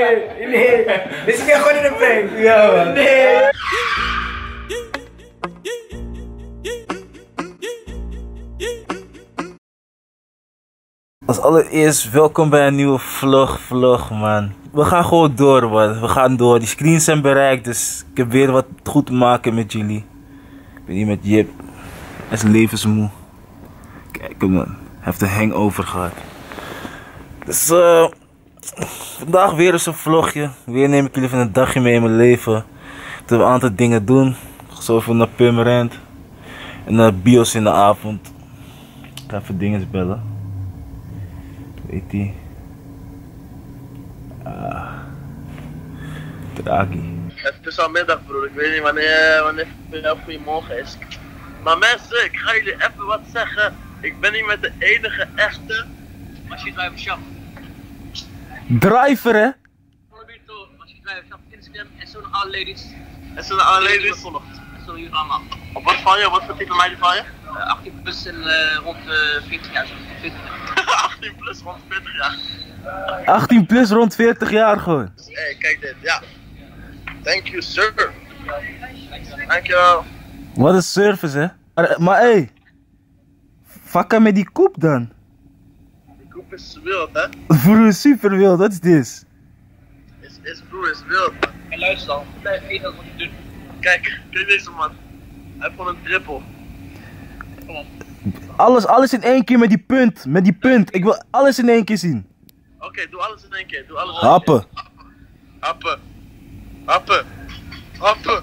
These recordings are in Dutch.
Nee. Dit is meer gewoon in een prank. Ja, man. Nee. Als allereerst, welkom bij een nieuwe vlog, man. We gaan gewoon door, man. We gaan door. Die screens zijn bereikt, dus ik heb weer wat goed te maken met jullie. Ik ben hier met Jip. Hij is levensmoe. Kijk hem, man. Hij heeft een hangover gehad. Dus, vandaag weer eens een vlogje. Weer neem ik jullie van een dagje mee in mijn leven. Dat we een aantal dingen doen. Zoveel naar Purmerend. En naar bios in de avond. Ik ga even dingen bellen. Weet ie. Draghi. Het is al middag, broer. Ik weet niet wanneer het goedemorgen is. Maar mensen, ik ga jullie even wat zeggen. Ik ben hier met de enige echte Machine Driver Shop. Driver, hè? Machine Driver Shop Instagram en zo naar alle ladies. En zo naar alle ladies. En zo naar jullie allemaal. Op wat van je? Wat voor type meiden van je? 18 plus en rond 40 jaar. 18 plus rond 40 jaar. 18 plus rond 40 jaar gewoon. Hey, kijk dit, ja. Thank you, sir. Dankjewel. Wat een service, hè? Maar hé, hey, vakka met die koep dan? Die koep is wild, hè? Broer, super wild, wat is dit? Broer, is wild. En luister dan, blijf eten wat je doet. Kijk deze man. Hij heeft gewoon een drippel. Kom op. Alles in één keer met die punt. Ik wil alles in één keer zien. Oké, doe alles in één keer. Happen. Happen.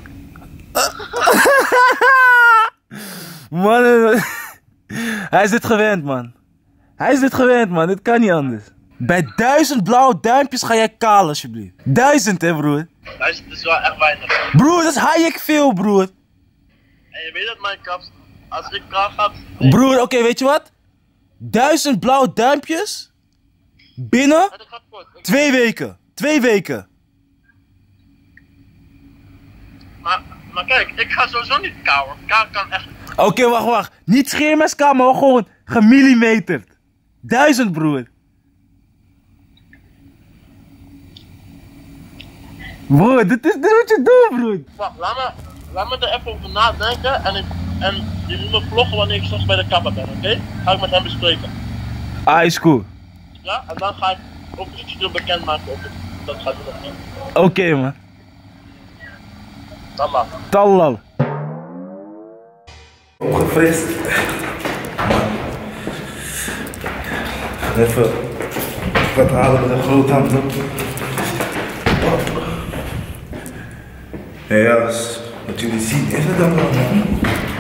Man, hij is dit gewend, man. Dit kan niet anders. Bij 1000 blauwe duimpjes ga jij kaal, alsjeblieft. 1000, hè, broer. 1000 is wel echt weinig. Broer, dat is hayek veel, broer. En je weet dat mijn kaps, als ik kaal ga... Broer, oké, weet je wat? 1000 blauwe duimpjes binnen 2 weken. 2 weken. Maar kijk, ik ga sowieso niet kauwen. Kaal kan echt... Oké, wacht. Niet scheermeskaal, maar gewoon gemillimeterd. 1000, broer. Broer, dit is wat je doet, broer. Wacht, laat me er even over nadenken en je moet me vloggen wanneer ik straks bij de kapper ben, oké? Ga ik met hem bespreken. Is cool. Ja, en dan ga ik ook iets bekendmaken of ik dat gaat doen of niet. Oké, man. Tallal. Opgefrist. Even wat halen met een grote hand op. Ja, dus wat jullie zien is het dan wel, man.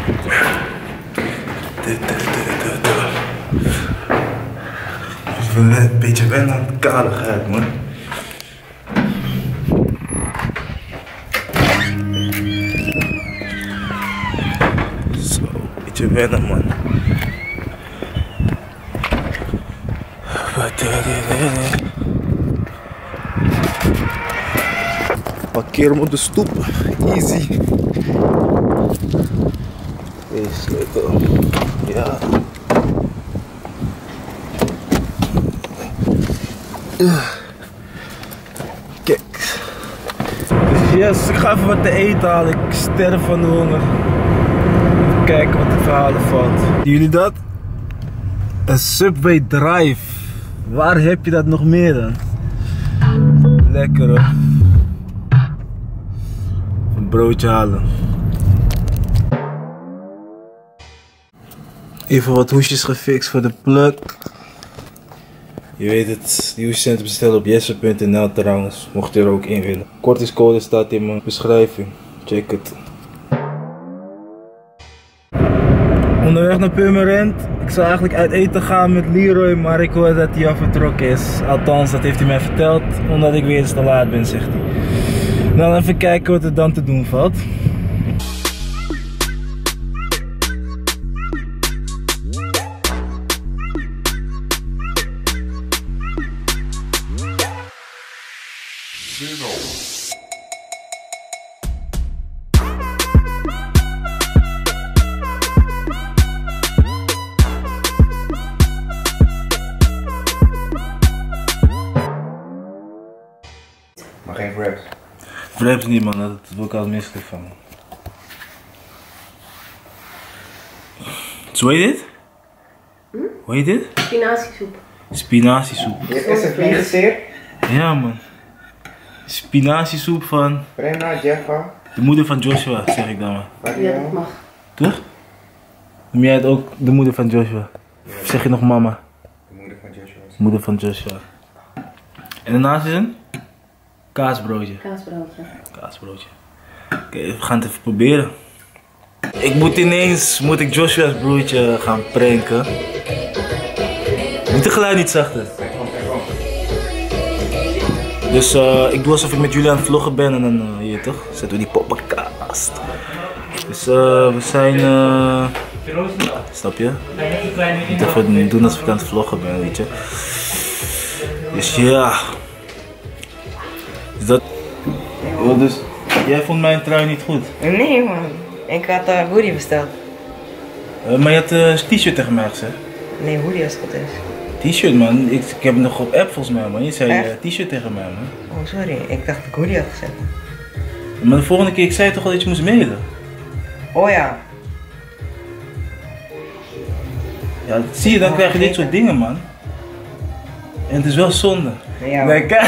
Even een beetje wennen aan de kaligheid, man. Zo, een beetje wennen, man. Parkeer hem op de stoep. Easy. Oké, sleutel. Ja. Kijk. Dus yes, ik ga even wat te eten halen. Ik sterf van de honger. Even kijken wat de verhalen valt. Zien jullie dat? Een Subway Drive. Waar heb je dat nog meer dan? Lekker hoor. Een broodje halen. Even wat hoesjes gefixt voor de plug. Je weet het, die hoesjes zijn te bestellen op jesse.nl trouwens, mocht je er ook in willen. Kortingscode staat in mijn beschrijving, check het. Onderweg naar Purmerend. Ik zou eigenlijk uit eten gaan met Leroy, maar ik hoor dat hij al vertrokken is. Althans, dat heeft hij mij verteld, omdat ik weer eens te laat ben, zegt hij. Dan even kijken wat er dan te doen valt. Maar geen wraps. Wraps niet man, dat wil ik al misselijk van. Zo heet dit? Hoe heet dit? Spinaziesoep. Spinaziesoep. Je hebt S&P gezeerd? Ja man. Spinaziesoep van Brenna, Jeffa, de moeder van Joshua, zeg ik dan maar. Ja, Marielle. dat mag. Toch? Noem jij het ook de moeder van Joshua? Of zeg je nog mama? De moeder van Joshua. Moeder van Joshua. En daarnaast is een kaasbroodje. Kaasbroodje. Kaasbroodje. Oké, we gaan het even proberen. Moet ik Joshua's broertje gaan pranken. Moet het geluid niet zachter. Dus ik doe alsof ik met jullie aan het vloggen ben en dan hier toch, zetten we die poppenkast. Dus we zijn, snap je? Ik moet even doen alsof ik aan het vloggen ben, weet je. Dus ja. Dus dat. Oh, dus jij vond mijn trui niet goed? Nee man, ik had een hoodie besteld. Maar je had een t-shirt tegen mij gezegd. Nee, hoodie als het goed is. T-shirt man, ik heb het nog op app volgens mij man. Je zei Echt? t-shirt tegen mij man. Oh sorry, ik dacht dat ik hoodie had gezet. Maar de volgende keer, ik zei toch al dat je moest mailen? Oh ja. Ja, zie je, dan krijg je dit soort dingen man. En het is wel zonde. Ja, Nee, kijk.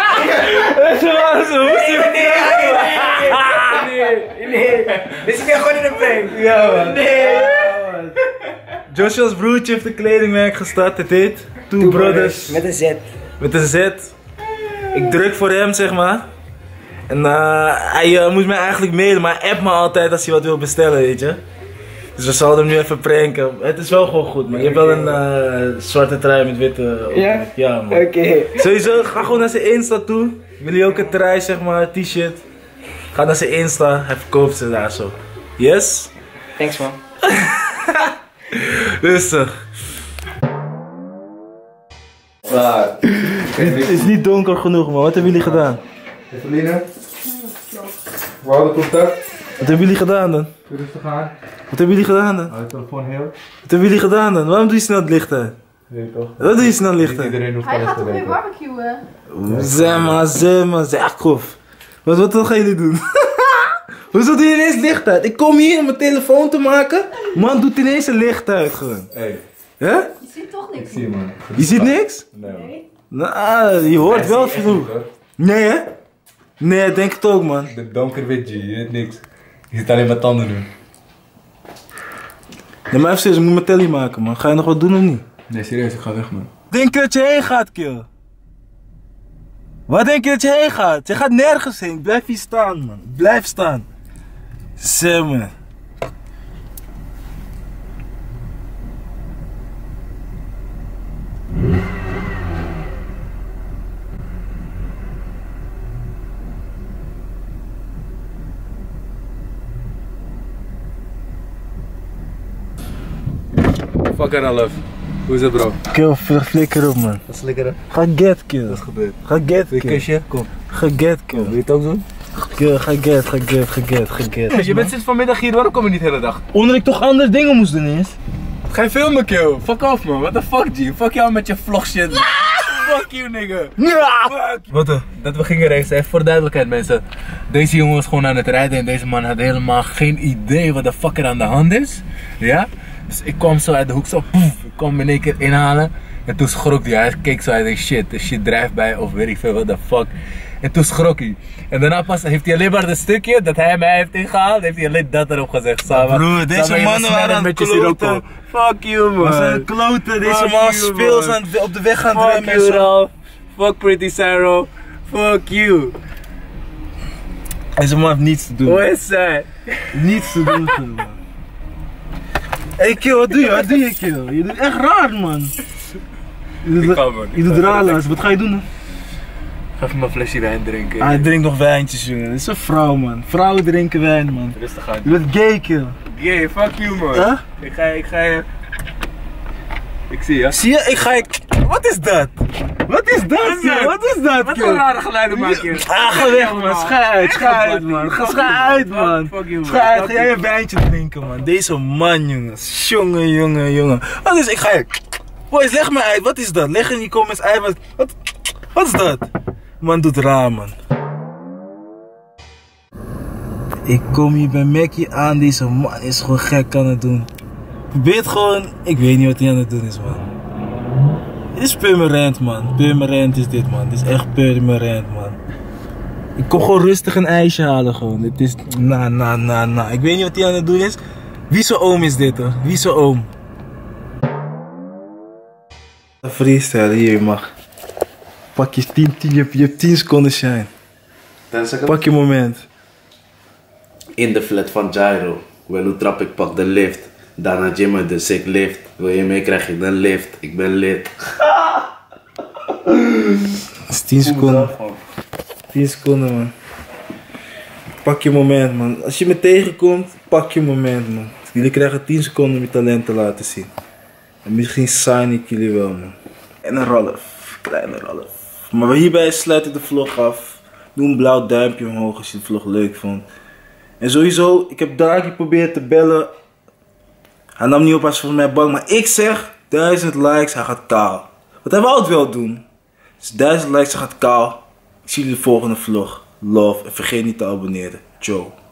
nee. Dit is weer gewoon in de prank. Ja man. Nee. Joshua's broertje heeft een kledingmerk gestart. Het heet Two Brothers. Met een Z. Met een Z. Ik druk voor hem zeg maar. En hij moest mij eigenlijk mailen, maar hij appt me altijd als hij wat wil bestellen, weet je. Dus we zouden hem nu even pranken. Het is wel gewoon goed man. Je hebt wel een zwarte trui met witte. Ja? Ja man. Oké. Sowieso, ga gewoon naar zijn Insta toe. Wil je ook een trui zeg maar, t-shirt. Ga naar zijn Insta, hij verkoopt ze daar zo. Yes? Thanks man. Rustig. Klaar. Het is niet donker genoeg man, wat hebben jullie gedaan? Eveline? We houden contact. Wat hebben jullie gedaan dan? Rustig aan. Wat hebben jullie gedaan dan? Hou je telefoon heel. Wat hebben jullie gedaan dan? Waarom doe je snel het licht uit? Weet je toch? Wat doe je snel het licht Niet uit? iedereen hoeft Hij alles gaat te toch weer weten. barbecuen? Zeg maar, zeg grof. Wat gaan jullie doen? Hoezo doe je ineens licht uit? Ik kom hier om mijn telefoon te maken. Man doet ineens een licht uit gewoon. Hey, Hè? Je ziet toch ik niks. zie je man. Je ziet niks? Nee man. Nee. Nou, je hoort wel genoeg. Nee hè? Nee, denk het ook man. De donkerwit G, je weet niks. Je zit alleen maar tanden doen. Nee, maar even serieus, ik moet mijn telly maken man. Ga je nog wat doen of niet? Nee, serieus, ik ga weg man. Denk je dat je heen gaat, kill? Waar denk je dat je heen gaat? Je gaat nergens heen. Blijf hier staan, man. Blijf staan. Zeg me. Fuck en half. Hoe is het bro? Kill, flikker op, man. Dat is lekker hè? Ga get, kill. Wat is gebeurd? Ga get, Wil je een kill. kusje? Kom. Ga get, kill. Wil je het ook doen? Kill, ga get. Je bent sinds vanmiddag hier, waarom kom je niet de hele dag? Omdat ik toch andere dingen moest doen eerst. Ga je filmen kill? Fuck off man, what the fuck G? Fuck jou met je vlog shit. Fuck you nigga. Fuck. Wat er? Dat we gingen racen, even voor de duidelijkheid mensen. Deze jongen was gewoon aan het rijden en deze man had helemaal geen idee wat de fuck er aan de hand is. Ja? Dus ik kwam zo uit de hoek zo, poef, ik kwam hem in één keer inhalen. En toen schrok hij, hij keek zo, hij dacht shit, de shit drijft bij of weet ik veel, what the fuck. En toen schrok hij. En daarna pas heeft hij alleen maar het stukje dat hij mij heeft ingehaald, heeft hij alleen dat erop gezegd. Broer, deze mannen waren aan het kloten. Fuck you man. We zijn kloten, deze Fuck man you, speels man. op de weg gaan Fuck drummen en you zo. Ralph. Fuck Pretty Sarah. Fuck you. Deze man heeft niets te doen. Hoe is zij? Niets te doen, man. Hey kill, wat doe je? Wat doe je kill? Je doet echt raar man. Je doet raar laatst, wat ga je doen dan? Ga even mijn flesje wijn drinken. Hij drinkt nog wijntjes jongen, dit is een vrouw man. Vrouwen drinken wijn man. Rustig aan. Je bent gay kill. Gay, fuck you man. Huh? Ik ga je... Ik zie je. Zie je, ik ga je... Wat is dat? Wat is dat kill? Wat is dat Wat kill? voor rare geluiden maak je? Ga weg man, ga uit man. Ga uit man. Fuck you man. Ga uit, ga jij een wijntje drinken man. Deze man jongens, jongen. Wat is, ik ga je... Boys, leg me uit, wat is dat? Leg in die comments uit, wat is dat? Man doet raar man. Ik kom hier bij Mackie aan, deze man is gewoon gek aan het doen. Probeert gewoon, ik weet niet wat hij aan het doen is, man. Dit is permanent, man. Permanent is dit, man. Dit is echt permanent, man. Ik kom gewoon rustig een ijsje halen, gewoon. Dit is, Ik weet niet wat hij aan het doen is. Wie zijn oom is dit, hoor? Wie zijn oom? Freestyle, hier, je mag. Pak je 10, je hebt 10 seconden shine. Pak je moment. In de flat van Gyro. Wel hoe trap ik pak de lift. Daarna gymmen dus ik lift. Wil je mee krijg je een lift. Ik ben lid. Dat is 10 seconden. 10 seconden, man. Pak je moment, man. Als je me tegenkomt, pak je moment, man. Jullie krijgen 10 seconden om je talent te laten zien. En misschien sign ik jullie wel, man. En een Ralf. Kleine Ralf. Maar hierbij sluit ik de vlog af. Doe een blauw duimpje omhoog als je de vlog leuk vond. En sowieso, ik heb Darky geprobeerd te bellen. Hij nam niet op, hij is volgens mij bang. Maar ik zeg, 1000 likes, hij gaat kaal. Wat hij wou het wel doen. Dus 1000 likes, hij gaat kaal. Ik zie jullie de volgende vlog. Love. En vergeet niet te abonneren. Ciao.